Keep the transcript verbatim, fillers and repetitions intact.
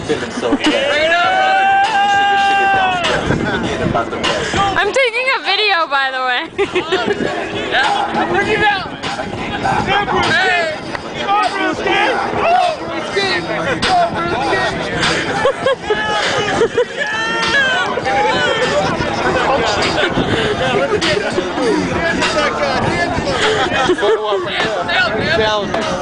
feeling so good. I'm taking a video, by the way. Yeah, bring it out. Hey, stop, Brewski. Stop, Brewski.